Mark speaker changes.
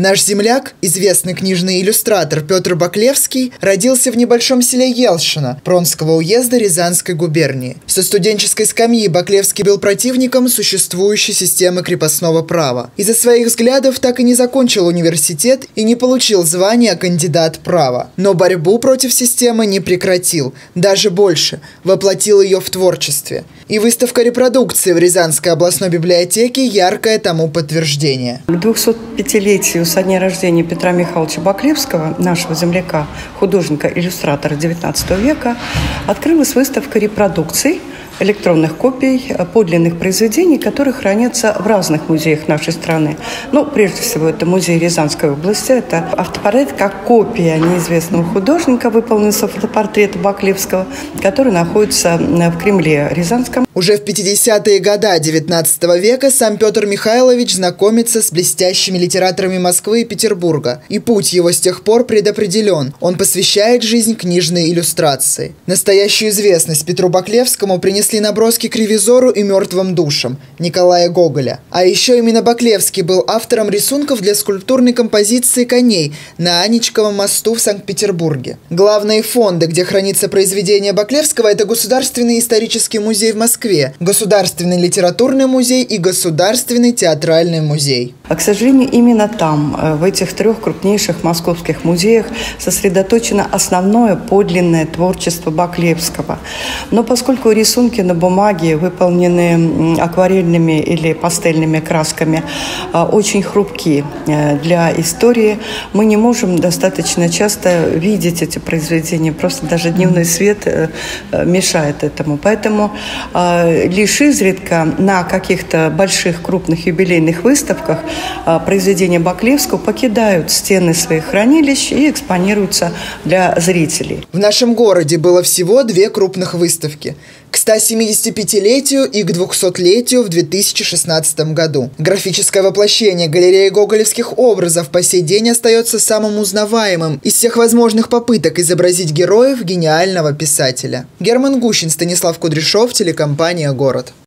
Speaker 1: Наш земляк, известный книжный иллюстратор Петр Баклевский, родился в небольшом селе Елшино Пронского уезда Рязанской губернии. Со студенческой скамьи Баклевский был противником существующей системы крепостного права. Из-за своих взглядов так и не закончил университет и не получил звания кандидат права. Но борьбу против системы не прекратил, даже больше, воплотил ее в творчестве. И выставка репродукции в Рязанской областной библиотеке – яркое тому подтверждение.
Speaker 2: К 205-летию со дня рождения Петра Михайловича Баклевского, нашего земляка, художника-иллюстратора XIX века, открылась выставка репродукций, электронных копий подлинных произведений, которые хранятся в разных музеях нашей страны. Ну, прежде всего, это музей Рязанской области. Это автопортрет как копия неизвестного художника, выполненный с фотопортрета Баклевского, который находится в Кремле Рязанском.
Speaker 1: Уже в 50-е годы XIX века сам Петр Михайлович знакомится с блестящими литераторами Москвы и Петербурга. И путь его с тех пор предопределен. Он посвящает жизнь книжной иллюстрации. Настоящую известность Петру Баклевскому принесли наброски к «Ревизору» и «Мертвым душам» Николая Гоголя. А еще именно Баклевский был автором рисунков для скульптурной композиции коней на Аничковом мосту в Санкт-Петербурге. Главные фонды, где хранится произведение Баклевского, это Государственный исторический музей в Москве, Государственный литературный музей и Государственный театральный музей.
Speaker 2: А, к сожалению, именно там, в этих трех крупнейших московских музеях, сосредоточено основное подлинное творчество Баклевского. Но поскольку рисунки на бумаге, выполнены акварельными или пастельными красками, очень хрупки для истории, мы не можем достаточно часто видеть эти произведения. Просто даже дневной свет мешает этому. Поэтому лишь изредка на каких-то больших крупных юбилейных выставках произведения Баклевского покидают стены своих хранилищ и экспонируются для зрителей.
Speaker 1: В нашем городе было всего две крупных выставки – к 175-летию и к 200-летию в 2016 году. Графическое воплощение галереи гоголевских образов по сей день остается самым узнаваемым из всех возможных попыток изобразить героев гениального писателя. Герман Гущин, Станислав Кудряшов, телекомпания «Город».